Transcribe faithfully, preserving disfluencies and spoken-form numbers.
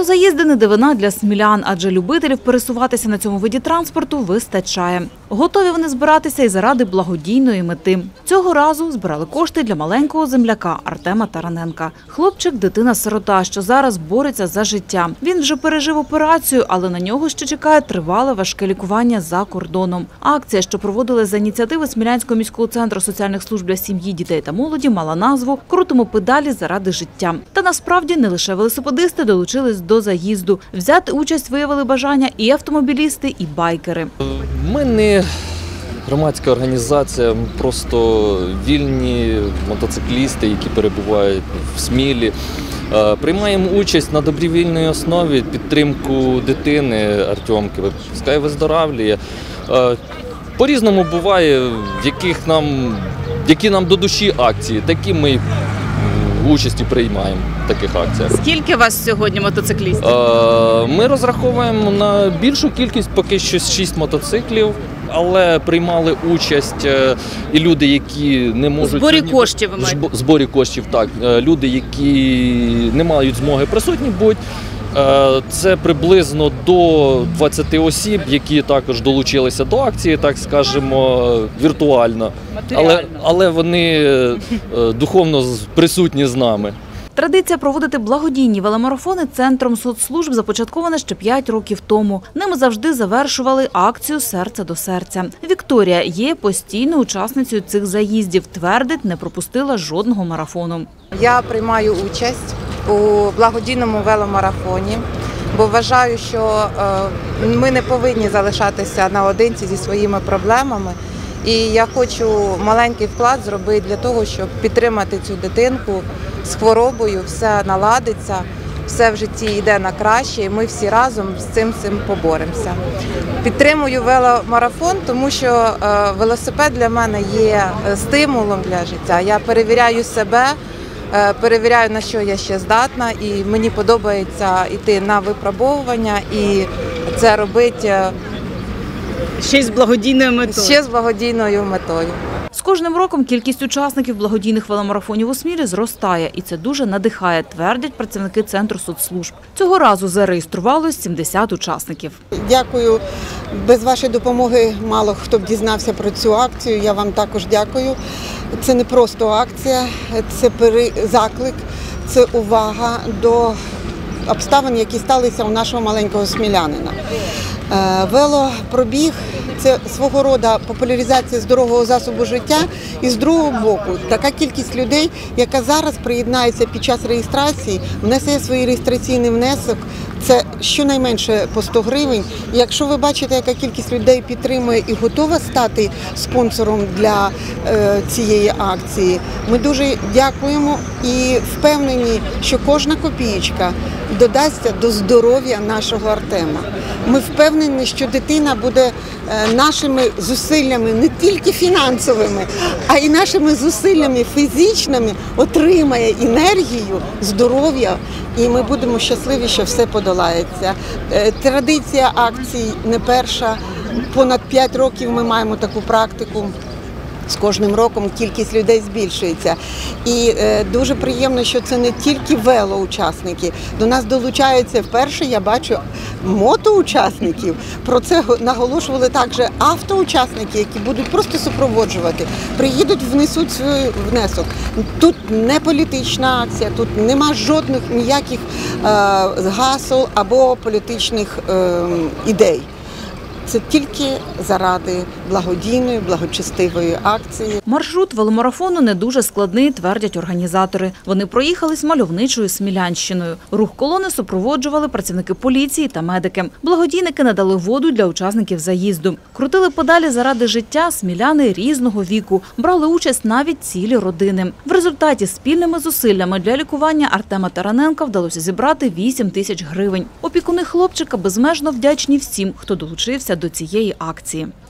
Велозаїзди – не дивина для смілян, адже любителів пересуватися на цьому виді транспорту вистачає. Готові вони збиратися і заради благодійної мети. Цього разу збирали кошти для маленького земляка Артема Тараненка. Хлопчик – дитина-сирота, що зараз бореться за життя. Він вже пережив операцію, але на нього ще чекає тривале важке лікування за кордоном. Акція, що проводили за ініціативи Смілянського міського центру соціальних служб для сім'ї, дітей та молоді, мала назву «Крутимо педалі заради життя». Та насправді не лише велосипедисти долучились до заїзду. Взяти участь виявили бажання і автомобілісти, і байкери. Ми не громадська організація, ми просто вільні мотоциклісти, які перебувають в Смілі. Приймаємо участь на добровільній основі, підтримку дитини Артемки, пускай виздоравлює. По-різному буває, в яких нам, які нам до душі акції, такі ми участі приймаємо в таких акціях. Скільки у вас сьогодні мотоциклістів? Ми розраховуємо на більшу кількість, поки що шість мотоциклів, але приймали участь і люди, які не можуть... У зборі коштів ви маєте? В зборі коштів, так. Люди, які не мають змоги присутні бути. Це приблизно до двадцяти осіб, які також долучилися до акції, так скажемо, віртуально. Але, але вони духовно присутні з нами. Традиція проводити благодійні веломарафони Центром соцслужб започаткована ще п'ять років тому. Ними завжди завершували акцію «Серце до серця». Вікторія є постійною учасницею цих заїздів. Твердить, не пропустила жодного марафону. Я приймаю участь у благодійному веломарафоні, бо вважаю, що ми не повинні залишатися наодинці зі своїми проблемами. І я хочу маленький вклад зробити для того, щоб підтримати цю дитинку з хворобою, все наладиться, все в житті йде на краще, і ми всі разом з цим цим поборемося. Підтримую веломарафон, тому що велосипед для мене є стимулом для життя. Я перевіряю себе, перевіряю, на що я ще здатна, і мені подобається йти на випробовування і це робити ще з благодійною метою. Ще з благодійною метою. З кожним роком кількість учасників благодійних веломарафонів у Смілі зростає, і це дуже надихає, твердять працівники Центру соцслужб. Цього разу зареєструвалось сімдесят учасників. Дякую. Без вашої допомоги мало хто б дізнався про цю акцію. Я вам також дякую. Це не просто акція, це заклик, це увага до обставин, які сталися у нашого маленького смілянина. Велопробіг – це свого роду популяризація здорового засобу життя. І з другого боку, така кількість людей, яка зараз приєднається під час реєстрації, внесе свій реєстраційний внесок, це щонайменше по сто гривень. І якщо ви бачите, яка кількість людей підтримує і готова стати спонсором для е, цієї акції, ми дуже дякуємо і впевнені, що кожна копієчка додасться до здоров'я нашого Артема. Ми впевнені, що дитина буде нашими зусиллями, не тільки фінансовими, а й нашими зусиллями фізичними отримає енергію, здоров'я, і ми будемо щасливі, що все подолається. Традиція акцій не перша. Понад п'ять років ми маємо таку практику. З кожним роком кількість людей збільшується. І е, дуже приємно, що це не тільки велоучасники. До нас долучаються вперше, я бачу, мотоучасників. Про це наголошували також автоучасники, які будуть просто супроводжувати. Приїдуть, внесуть свій внесок. Тут не політична акція, тут нема жодних ніяких е, гасел або політичних е, ідей. Це тільки заради благодійної, благочестивої акції. Маршрут веломарафону не дуже складний, твердять організатори. Вони проїхались мальовничою Смілянщиною. Рух колони супроводжували працівники поліції та медики. Благодійники надали воду для учасників заїзду. Крутили педалі заради життя сміляни різного віку. Брали участь навіть цілі родини. В результаті спільними зусиллями для лікування Артема Тараненка вдалося зібрати вісім тисяч гривень. Опікуни хлопчика безмежно вдячні всім, хто долучився до цієї акції.